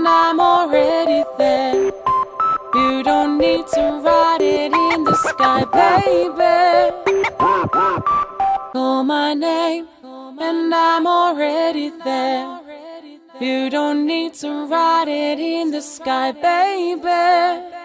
and I'm already there. You don't need to write it in the sky, baby. Call my name, and I'm already there. You don't need to write it in the sky, baby.